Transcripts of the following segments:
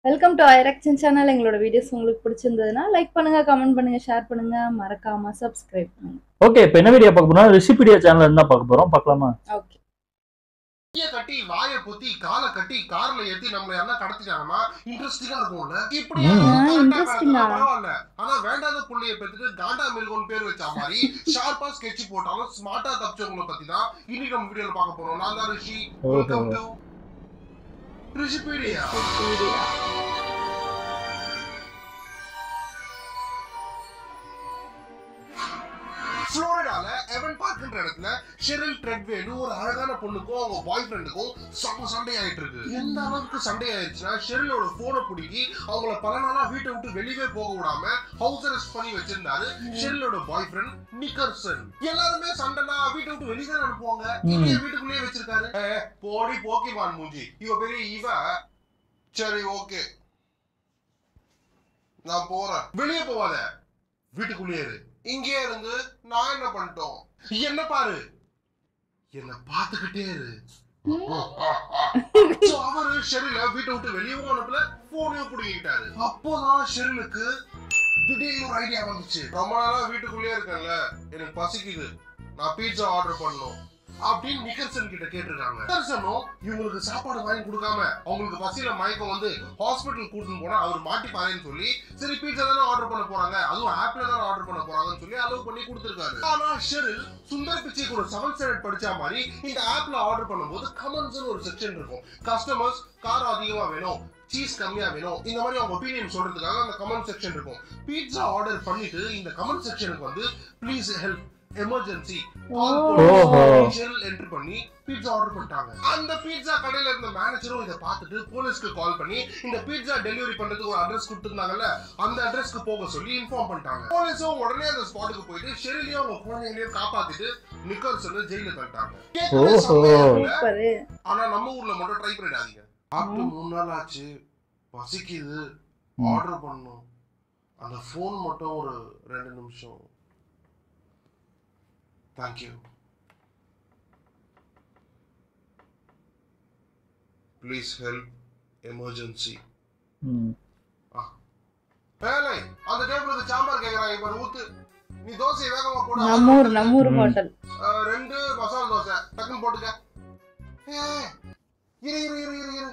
Welcome to ஐரக்ஷன் channel. எங்களோட videos உங்களுக்கு பிடிச்சிருந்ததுன்னா லைக் பண்ணுங்க, கமெண்ட் பண்ணுங்க, ஷேர் பண்ணுங்க, மறக்காம சப்ஸ்கிரைப் பண்ணுங்க. ஓகே, இப்போ என்ன வீடியோ பார்க்க போறோம்? ரிஷிபீடியா சேனல்ல இருந்தா பார்க்க போறோம். பார்க்கலாமா? ஓகே. கட்டி வாய பொத்தி காலை கட்டி கார்ல ஏத்தி நம்மள யாரா கடத்திட்டாங்கன்னா இன்ட்ரெஸ்டிங்கா இருக்கும்ல. இப்படி பரவாயில்ல, ஆனா வேண்டாத புள்ளைய பெத்துட்டு காண்டா மிருகம்னு பேர் வச்ச மாதிரி ஷார்ப்பா ஸ்கெட்ச் போட்டாலும் ஸ்மார்ட்டா தப்பிச்சவங்களை பத்தி தான் இன்னைக்கு நம்ம வீடியோல பார்க்க போறோம். நான் தான் ரிஷி. Welcome to Rishipedia. ஃப்ளோரிடால எவன் பார்க்கின்ற இடத்துல ஷெரில் ட்ரெட்வேலு ஒரு அழகான பொண்ணுக்கும் அவங்க பாய் ஃப்ரெண்டுக்கும் சண்டை ஆயிட்டு இருக்கு. எந்த அளவுக்கு சண்டை ஆயிடுச்சுன்னா ஷெரிலோட போனை பிடிக்கி அவங்கள பல நாளா வீட்டை விட்டு வெளியே போக விடாம ஹவுஸ் அரெஸ்ட் பண்ணி வச்சிருந்தாரு ஷெரிலோட பாய் ஃப்ரெண்ட் நிக்கர்சன். எல்லாருமே சண்டைனா வீட்டை விட்டு வெளியே அனுப்புவாங்க, இங்கே வீட்டுக்குள்ளேயே வச்சிருக்காரு. போடி போக்கிவான் மூஞ்சி, இவ பெரிய இவ. சரி ஓகே, நான் போறேன். வெளியே போவாத, வீட்டுக்குள்ளேயே இரு. இங்கே இருந்து நான் என்ன பண்ணிட்டோம்? என்ன பாரு, என்ன பாத்துக்கிட்டே இரு. அவரு ஷெரில வீட்டை விட்டு வெளியவும் அனுப்பல, போனையும் புடிங்கிட்டாரு. அப்போதான் ஷெரிலுக்கு திடீர்னு ஒரு ஐடியா வந்துச்சு. ரொம்ப நாளா வீட்டுக்குள்ளேயே இருக்கேன்ல, எனக்கு பசிக்குது, நான் பீட்சா ஆர்டர் பண்ணணும் அப்படின்னு நிக்கர்சன் கிட்ட கேட்டிருக்காங்க. நிக்கர்சனும் இவங்களுக்கு சாப்பாடு வாங்கி கொடுக்காம அவங்களுக்கு பசியில மயக்கம் வந்து ஹாஸ்பிட்டல் கூட்டிட்டு போனா அவர் மாட்டிப்பாருன்னு சொல்லி, சரி பீட்சா தானே ஆர்டர் பண்ண போறாங்க, அதுவும் ஆப்ல தானே ஆர்டர் பண்ண போறாங்கன்னு சொல்லி அலோவ் பண்ணி கொடுத்திருக்காரு. ஆனா ஷெரில் சுந்தர் பிச்சை கூட 7th ஸ்டாண்டர்ட் படிச்ச மாதிரி இந்த ஆப்ல ஆர்டர் பண்ணும்போது கமெண்ட்ஸ் ஒரு செக்ஷன் இருக்கும். கஸ்டமர்ஸ் காரம் அதிகமா வேணும், சீஸ் கம்மியா வேணும், இந்த மாதிரி அவங்க ஒப்பீனியன் சொல்றதுக்காக அந்த கமெண்ட் செக்ஷன் இருக்கும். பீட்சா ஆர்டர் பண்ணிட்டு இந்த கமெண்ட் செக்ஷனுக்கு வந்து ப்ளீஸ் ஹெல்ப், எமர்ஜென்சி என்டர் பண்ணி பீட்சா ஆர்டர் பண்ணிட்டாங்க. அந்த பீட்சா கடையில இருந்த மேனேஜரும் இதை பார்த்துட்டு போலீஸ்க்கு கால் பண்ணி இந்த பீட்சா டெலிவரி பண்றதுக்கு ஒரு அட்ரஸ் கொடுத்திருந்தாங்கல்ல, அந்த அட்ரஸ்க்கு போக சொல்லி இன்ஃபார்ம் பண்ணிட்டாங்க. போலீஸும் உடனே அந்த ஸ்பாட்டுக்கு போயிட்டு ஷெரிலையும் அவங்க குழந்தைங்களையும் காப்பாத்திட்டு நிக்கர்சன் ஜெயில தள்ளிட்டாங்க. ஆனா நம்ம ஊர்ல மட்டும் ட்ரை பண்ணிடாதீங்க. சாப்பிட்டு 3 நாள் ஆச்சு, பசிக்குது, ஆர்டர் பண்ணணும், அந்த போன் மட்டும் ஒரு 2 நிமிஷம். Thank you. Please help, emergency. பேலை அந்த டேபிளுக்கு சாம்பார் கேக்குறாங்க, இப்ப ஊத்து. நீ தோசை வேகமா போடு. நம்மூர் ஹோட்டல் 2 மசாலா தோசை டக்குன்னு போட்டுக்க. இரு.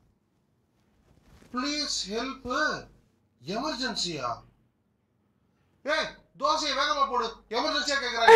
Please help, எமர்ஜென்சியா? தோசையை வேகமா போடு, எமர்ஜென்சியா கேக்குறாங்க.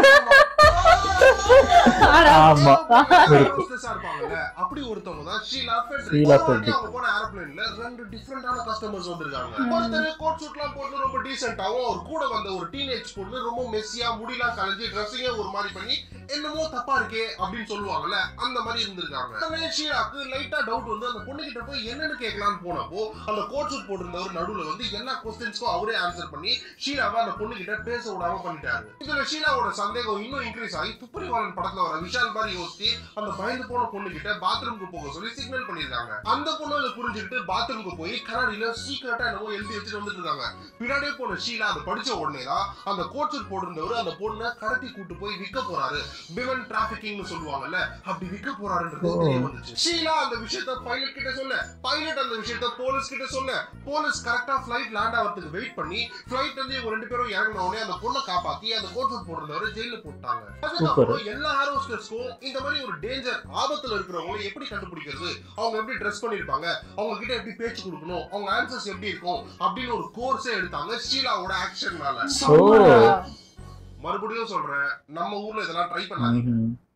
அப்படி ஒருத்தவங்க தான் ஷீலா ஃபெட்ரிக். அவங்க போன ஏரோப்ளேன்ல 2 டிஃபரண்டான கஸ்டமர்ஸ் வந்திருக்காங்க. ஒருத்தர் கோட் சூட்லாம் போட்டு ரொம்ப டீசென்ட்டாவும், அவர் கூட வந்த ஒரு டீனேஜ் பொண்ணு ரொம்ப மெஸ்ஸியா முடிலாம் கலஞ்சி ட்ரெஸ்ஸிங்கே ஒரு மாதிரி பண்ணி என்னமோ தப்பா இருக்கே அப்படின்னு சொல்லுவாங்கல்ல, அந்த மாதிரி இருந்திருக்காங்க. ஷீலாக்கு லைட்டா டவுட் வந்து அந்த பொண்ணு கிட்ட போய் என்னன்னு கேட்கலான்னு போனப்போ அந்த கோட் சூட் போட்டிருந்தவர் நடுவுல வந்து எல்லா क्वेश्चंसக்கும் அவரே ஆன்சர் பண்ணி ஷீலாவை அந்த பொண்ணு கிட்ட பேச விடாம பண்ணிட்டாரு. இதுல ஷீலாவோட சந்தேகம் இன்னும் இன்க்ரீஸ் ஆகி துப்பறிவாளன் படத்துல வர விஷால் மாதிரி யோசிச்சு அந்த பயந்து போன பொண்ணு கிட்ட பாத்ரூம்க்கு போக சொல்லி சிக்னல் பண்ணிருக்காங்க. அந்த பொண்ணு அதை புரிஞ்சுக்கிட்டு பாத்ரூம்க்கு போய் கண்ணாடியில சீக்கிரட்டா என்னவோ எழுதி வச்சுட்டு வந்துட்டு இருக்காங்க. பின்னாடியே போன ஷீலா அதை படிச்ச உடனே தான் அந்த கோட் சூட் போட்டிருந்தவர் அந்த பொண்ணை கடத்தி கூட்டு போய் விற்க போறாரு, விமன் டிராபிகிங்னு சொல்லுவாங்கல்ல, அப்படி விற்க போறாருன்றது தெரிய வந்துச்சு. ஷீலா அந்த விஷயத்தை பைலட் கிட்ட சொல்ல, பைலட் அந்த விஷயத்தை போலீஸ் கிட்ட சொல்ல, போலீஸ் கரெக்டா ஃபிளைட் லேண்ட் ஆகிறதுக்கு வெயிட் பண்ணி ஃபிளைட் வந்து இவங்க 2 பேரும் இறங்கின உடனே அந்த பொண்ணை காப்பாத்தி அந்த கோட் சூட் போட்டிருந்தவரை ஜெயில போட்டாங்க. அதுக்கப்புறம் எல்லா ஏரோஸ்டர்ஸ்க்கும் இந்த மாதிரி ஒரு டேஞ்சர் ஆபத்துல இருக்கிறவங்களை எப்படி கண்டுபிடிக்கிறது, அவங்க எப்படி ட்ரெஸ் பண்ணிருப்பாங்க, அவங்க கிட்ட எப்படி பேச்சு கொடுக்கணும், அவங்க ஆன்சர்ஸ் எப்படி இருக்கும் அப்படின்னு ஒரு கோர்ஸே எடுத்தாங்க ஷீலாவோட ஆக்ஷன்னால. மறுபடியும் சொல்றேன், நம்ம ஊர்ல இதெல்லாம் ட்ரை பண்ணாதீங்க.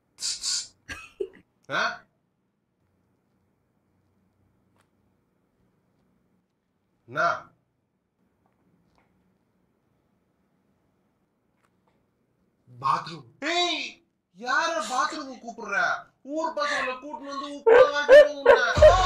பாத்ரூம். ஏய், யார பாத்ரூம் கூப்பிடுற? ஊர் பசங்களை கூட்டிட்டு வந்து உப்புல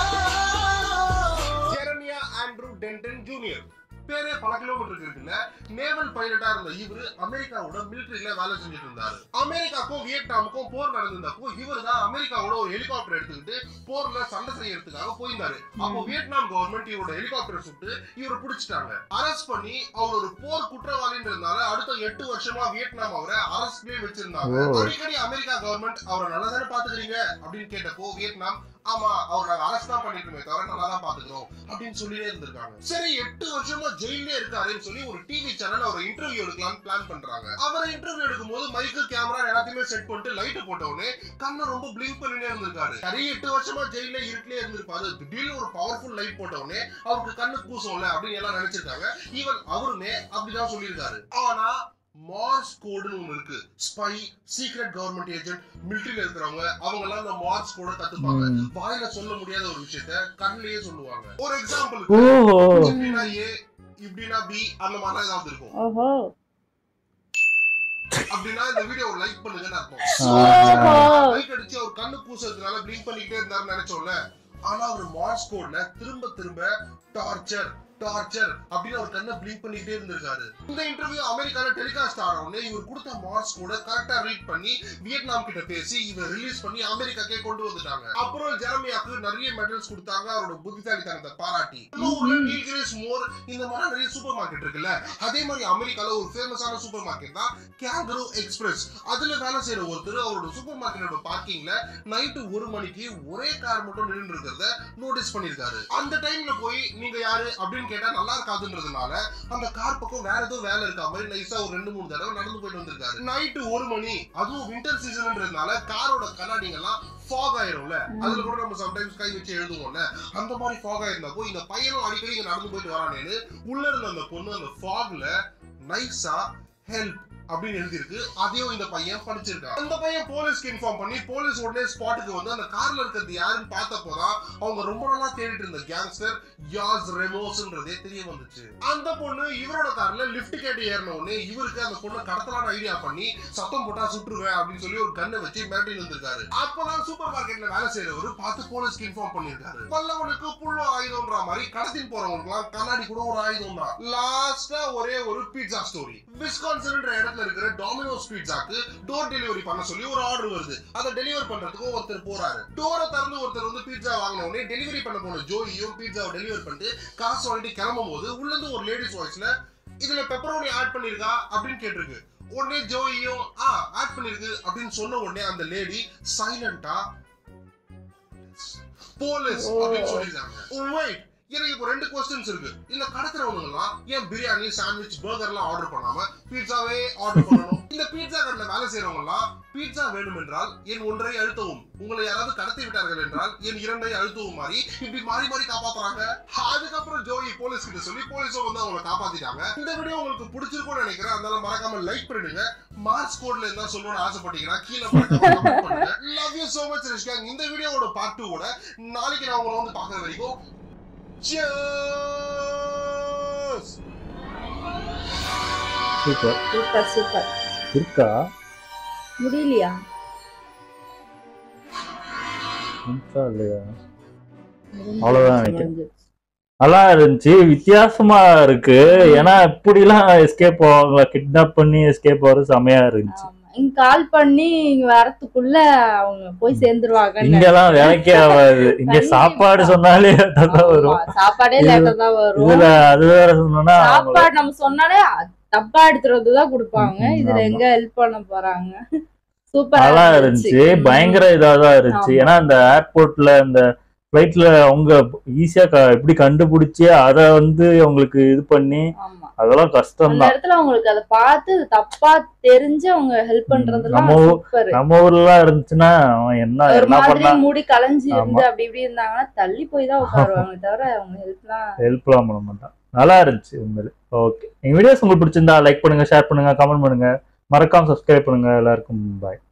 ஜெரமியா ஆண்ட்ரூ டென்டன் ஜூனியர் பேரே பல கிலோமீட்டருக்கு இருக்குல்ல, நேவல் பைலட்டா இருந்த இவரு அமெரிக்காவோட மிலிட்டரியில வேலை செஞ்சுட்டு இருந்தாரு. அமெரிக்காக்கும் வியட்நாமுக்கும் போர் நடந்தப்போ இவர் தான் அமெரிக்காவோட ஒரு ஹெலிகாப்டர் எடுத்துக்கிட்டு போர்ல சண்டை செய்யறதுக்காக போயிருந்தாரு. அப்போ வியட்நாம் கவர்மெண்ட் இவரோட ஹெலிகாப்டரை சுட்டு இவரை பிடிச்சிட்டாங்க. அரெஸ்ட் பண்ணி அவர் ஒரு போர் குற்றவாளின்றதுனால அடுத்த 8 வருஷமா வியட்நாம் அவரை அரெஸ்ட்லயே வச்சிருந்தாங்க. அடிக்கடி அமெரிக்கா கவர்மெண்ட் அவரை நல்லதானே பாத்துக்கிறீங்க அப்படின்னு கேட்டப்போ வியட்நாம், ஆமா அவர் நாங்க அரெஸ்ட் தான் பண்ணிருக்கோமே தவிர நல்லா தான் பாத்துக்கிறோம் அப்படின்னு சொல்லிட்டே இருந்திருக்காங்க. சரி 8 வருஷமா ஜெயிலே இருக்காருன்னு சொல்லி ஒரு டிவி சேனல் அவர் இன்டர்வியூ எடுக்கலாம்னு பிளான் பண்றாங்க. அவரை இன்டர்வியூ எடுக்கும்போது மைக்கு கேமரா எல்லாத்தையுமே செட் பண்ணிட்டு லைட் போட்ட உடனே கண்ணை ரொம்ப பிளிங்க் பண்ணிட்டே இருந்திருக்காரு. சரி 8 வருஷமா ஜெயில இருட்டிலே இருந்திருப்பாரு, திடீர்னு ஒரு பவர்ஃபுல் லைட் போட்ட உடனே அவருக்கு கண்ணு கூசம்ல அப்படின்னு எல்லாம் நினைச்சிருக்காங்க. ஈவன் அவருமே அப்படிதான் சொல்லியிருக்காரு. ஆனா மார்ஸ் கோடுன்னு ஒண்ணு இருக்கு. ஸ்பை, சீக்ரெட் கவர்மெண்ட் ஏஜென்ட், மிலிட்டரியில இருக்கிறவங்க அவங்க எல்லாம் இந்த மார்ஸ் கோட கத்துப்பாங்க. வாயில சொல்ல முடியாத ஒரு விஷயத்த கண்ணிலேயே சொல்லுவாங்க. ஒரு எக்ஸாம்பிளுக்கு இப்படின்னா ஏ, இப்படின்னா பி, அந்த மாதிரி ஏதாவது இருக்கும். அப்படின்னா இந்த வீடியோ லைக் பண்ணுங்கன்னு அர்த்தம். லைக் அடிச்சு அவர் கண்ணு பூசறதுனால பிளிங்க் பண்ணிக்கிட்டே இருந்தாருன்னு நினைச்சோம்ல. ஆனா அவர் மார்ஸ் கோட்ல திரும்ப திரும்ப டார்ச்சர் டார்ச்சர் அப்படின்னு அவர் கண்ணை பிளிங்க் பண்ணிட்டே இருந்திருக்காரு. இந்த இன்டர்வியூ அமெரிக்கால டெலிகாஸ்ட் ஆனவுடனே இவர் கொடுத்த மார்ஸ் கோட கரெக்டா ரீட் பண்ணி வியட்நாம் கிட்ட பேசி இவர் ரிலீஸ் பண்ணி அமெரிக்காக்கே கொண்டு வந்துட்டாங்க. அப்புறம் ஜெரமியாக்கு நிறைய மெடல்ஸ் கொடுத்தாங்க அவரோட புத்திசாலித்தனத்தை பாராட்டி. மோர் இந்த மாதிரி நிறைய சூப்பர் மார்க்கெட் இருக்குல்ல, அதே மாதிரி அமெரிக்கால ஒரு ஃபேமஸான சூப்பர் மார்க்கெட் தான் கேங்கரூ எக்ஸ்பிரஸ். அதுல வேலை செய்யற ஒருத்தர் அவரோட சூப்பர் மார்க்கெட்டோட பார்க்கிங்ல நைட்டு 1 மணிக்கு ஒரே கார் மட்டும் நின்று இருக்கிறத நோட்டீஸ் பண்ணிருக்காரு. அந்த டைம்ல போய் நீங்க யாரு அப்படின்னு கேட்டா நல்லா இருக்காதுன்றதுனால அந்த கார் பக்கம் வேற ஏதோ வேலை இருக்கா மாதிரி நைஸா ஒரு 2-3 தடவை நடந்து போயிட்டு வந்திருக்காரு. நைட்டு 1 மணி, அதுவும் வின்டர் சீசன்ன்றதுனால காரோட கண்ணாடிங்க எல்லாம் ஃபாக் ஆயிரும்ல, அதுல கூட நம்ம சம்டைம்ஸ் கை வச்சு எழுதுவோம்ல, அந்த மாதிரி ஃபாக் ஆயிருந்தப்போ இந்த பையனும் அடிக்கடி இங்க நடந்து போயிட்டு வரானேன்னு உள்ள இருந்த அந்த பொண்ணு அந்த ஃபாக்ல நைஸா ஹெல்ப் அப்படின்னு எழுதிருக்கு. அதையும் இந்த பையன் படிச்சிருக்கான். அந்த பையன் போலீஸ்க்கு இன்ஃபார்ம் பண்ணி போலீஸ் உடனே ஸ்பாட்டுக்கு வந்து அந்த கார்ல இருக்கிறது யாருன்னு பார்த்தப்போதான் அவங்க ரொம்ப நாளா தேடிட்டு இருந்த கேங்ஸ்டர் யாஸ் ரெமோஸ்ன்றதே தெரிய வந்துச்சு. அந்த பொண்ணு இவரோட கார்ல லிஃப்ட் கேட்டு ஏறின உடனே இவருக்கு அந்த பொண்ணை கடத்தலான ஐடியா பண்ணி சத்தம் போட்டா சுட்டுருவேன் அப்படின்னு சொல்லி ஒரு கண்ணை வச்சு மிரட்டி இருந்திருக்காரு. அப்பதான் சூப்பர் மார்க்கெட்ல வேலை செய்யறவரு பார்த்து போலீஸ்க்கு இன்ஃபார்ம் பண்ணிருக்காரு. வல்லவனுக்கு புல்ல ஆயுதம்ன்ற மாதிரி கடத்தின் போறவங்களுக்கு கண்ணாடி கூட ஒரு ஆயுதம் தான். லாஸ்டா ஒரே ஒரு பீட்சா ஸ்டோரி. விஸ்கான்சன்ன்ற இடத்துல இருக்கிற டாமினோஸ் பீட்சாக்கு டோர் டெலிவரி பண்ண சொல்லி ஒரு ஆர்டர் வருது. அதை டெலிவரி பண்றதுக்கு ஒருத்தர் போறாரு. டோரை திறந்து ஒருத்தர் வந்து பீட்சா வாங்கின உடனே டெலிவரி பண்ண போன ஜோயியும் பீட்சாவை டெலிவரி பண்ணிட்டு காசு வாங்கிட்டு கிளம்பும் போது உள்ள இருந்து ஒரு லேடிஸ் வாய்ஸ்ல இதுல பெப்பரோனி ஆட் பண்ணிருக்கா அப்படின்னு கேட்டிருக்கு. உடனே ஜோயியும் ஆட் பண்ணிருக்கு அப்படின்னு சொன்ன உடனே அந்த லேடி சைலண்டா போலீஸ் அப்படின்னு சொல்லிருக்காங்க. எனக்கு இப்போ 2 क्वेश्चंस இருக்கு. இந்த கடத்துறவங்க எல்லாம் ஏன் பிரியாணி, சாண்ட்விச், பர்கர் எல்லாம் ஆர்டர் பண்ணாம பீட்சாவே ஆர்டர் பண்ணணும்? இந்த பீட்சா கடையில வேலை செய்யறவங்க எல்லாம் பீட்சா வேணும் என்றால் என் 1ஐ அழுத்தவும், உங்களை யாராவது கடத்தி விட்டார்கள் என்றால் என் 2ஐ அழுத்தவும் மாதிரி இப்படி மாறி மாறி காப்பாத்துறாங்க. அதுக்கப்புறம் ஜோயி போலீஸ் கிட்ட சொல்லி போலீஸும் வந்து அவங்களை காப்பாத்திட்டாங்க. இந்த வீடியோ உங்களுக்கு பிடிச்சிருக்கும்னு நினைக்கிறேன். அதனால மறக்காம லைக் பண்ணிடுங்க. மார்ஸ் கோட்ல இருந்தா சொல்லணும்னு ஆசைப்பட்டீங்கன்னா கீழே கமெண்ட் பண்ணுங்க. Love you so much Rishika. இந்த வீடியோவோட பார்ட் 2 ஓட நாளைக்கு நான் உங்களை வந்து பார்க்கற வரைக்கும் Cheers! Super super super. இருக்கா முடியலையா? இல்லையா? அவ்வளவுதான் நினைக்கிறேன். நல்லா இருந்துச்சு, வித்தியாசமா இருக்கு. ஏன்னா இப்படிலாம் எஸ்கேப் ஆவாங்களா, கிட்னாப் பண்ணி எஸ்கேப் ஆகிறது செமையா இருந்துச்சு. இங்க கால் பண்ணி இங்க வரதுக்குள்ள அவங்க போய் சேர்ந்துருவாங்க. இங்கெல்லாம் வேலைக்கே ஆகாது. இங்க சாப்பாடு சொன்னாலே வரும், சாப்பாடே லேட்டா தான் வரும். இதுல அது வேற சொன்னா சாப்பாடு நம்ம சொன்னாலே தப்பா எடுத்துறதுதான் கொடுப்பாங்க. இதுல எங்க ஹெல்ப் பண்ண போறாங்க. சூப்பர், நல்லா இருந்துச்சு. பயங்கர இதாதான் இருந்துச்சு. ஏன்னா அந்த ஏர்போர்ட்ல இந்த ஃபிளைட்ல அவங்க ஈஸியா எப்படி கண்டுபிடிச்சு அதை வந்து அவங்களுக்கு இது பண்ணி அதெல்லாம் கஷ்டம் தான். இடத்துல அவங்களுக்கு அதை பார்த்து தப்பா தெரிஞ்சு அவங்க ஹெல்ப் பண்றதுலாம் நம்ம ஊர்ல இருந்துச்சுன்னா என்ன பண்ணா மூடி கலைஞ்சு இருந்து அப்படி இப்படி இருந்தாங்கன்னா தள்ளி போய் தான் உட்காருவாங்க தவிர அவங்க ஹெல்ப்லாம் பண்ண மாட்டாங்க. நல்லா இருந்துச்சு உண்மையில. ஓகே, எங்க வீடியோஸ் உங்களுக்கு பிடிச்சிருந்தா லைக் பண்ணுங்க, ஷேர் பண்ணுங்க, கமெண்ட் பண்ணுங்க, மறக்காம சப்ஸ்கிரைப் பண்ணுங்க. எல்லாருக்கும் பாய்.